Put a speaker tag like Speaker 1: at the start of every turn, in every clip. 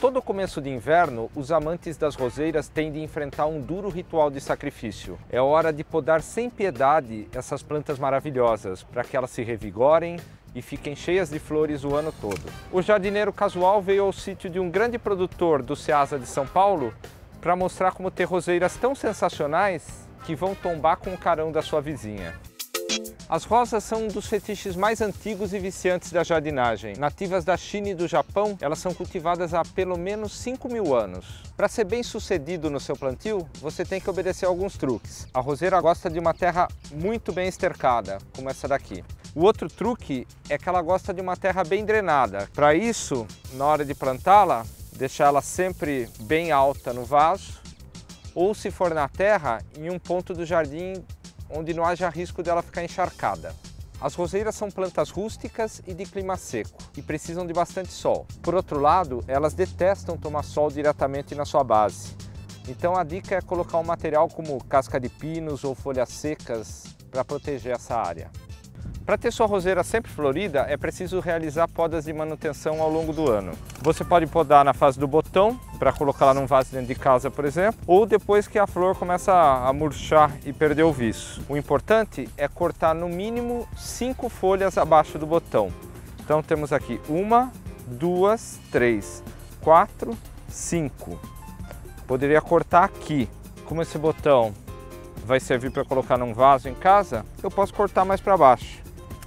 Speaker 1: todo começo de inverno, os amantes das roseiras tendem a enfrentar um duro ritual de sacrifício. É hora de podar sem piedade essas plantas maravilhosas, para que elas se revigorem e fiquem cheias de flores o ano todo. O jardineiro casual veio ao sítio de um grande produtor do Ceasa de São Paulo para mostrar como ter roseiras tão sensacionais que vão tombar com o carão da sua vizinha. As rosas são um dos fetiches mais antigos e viciantes da jardinagem. Nativas da China e do Japão, elas são cultivadas há pelo menos 5.000 anos. Para ser bem sucedido no seu plantio, você tem que obedecer alguns truques. A roseira gosta de uma terra muito bem estercada, como essa daqui. O outro truque é que ela gosta de uma terra bem drenada. Para isso, na hora de plantá-la, deixar ela sempre bem alta no vaso, ou se for na terra, em um ponto do jardim onde não haja risco dela ficar encharcada. As roseiras são plantas rústicas e de clima seco e precisam de bastante sol. Por outro lado, elas detestam tomar sol diretamente na sua base. Então a dica é colocar um material como casca de pinos ou folhas secas para proteger essa área. Para ter sua roseira sempre florida, é preciso realizar podas de manutenção ao longo do ano. Você pode podar na fase do botão, para colocá-la num vaso dentro de casa, por exemplo, ou depois que a flor começa a murchar e perder o viço. O importante é cortar no mínimo 5 folhas abaixo do botão. Então temos aqui 1, 2, 3, 4, 5. Poderia cortar aqui. Como esse botão vai servir para colocar num vaso em casa, eu posso cortar mais para baixo.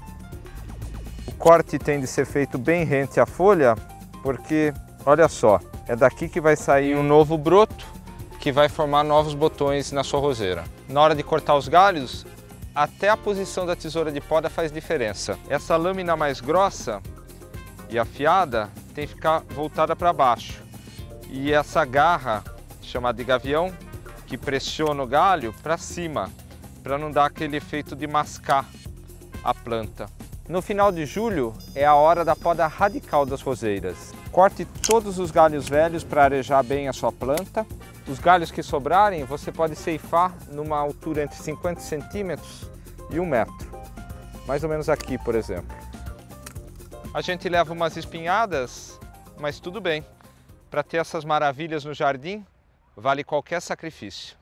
Speaker 1: O corte tem de ser feito bem rente à folha, porque, olha só, é daqui que vai sair um novo broto que vai formar novos botões na sua roseira. Na hora de cortar os galhos, até a posição da tesoura de poda faz diferença. Essa lâmina mais grossa e afiada tem que ficar voltada para baixo. E essa garra, chamada de gavião, que pressiona o galho para cima, para não dar aquele efeito de mascar a planta. No final de julho é a hora da poda radical das roseiras. Corte todos os galhos velhos para arejar bem a sua planta. Os galhos que sobrarem você pode ceifar numa altura entre 50 centímetros e 1 metro. Mais ou menos aqui, por exemplo. A gente leva umas espinhadas, mas tudo bem. Para ter essas maravilhas no jardim, vale qualquer sacrifício.